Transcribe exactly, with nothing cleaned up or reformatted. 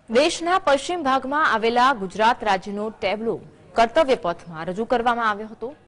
દેશના પશ્ચિમ ભાગમાં આવેલા ગુજરાત રાજ્યનો ટેબ્લો કર્તવ્ય પથમાં રજૂ કરવામાં આવ્યો હતો।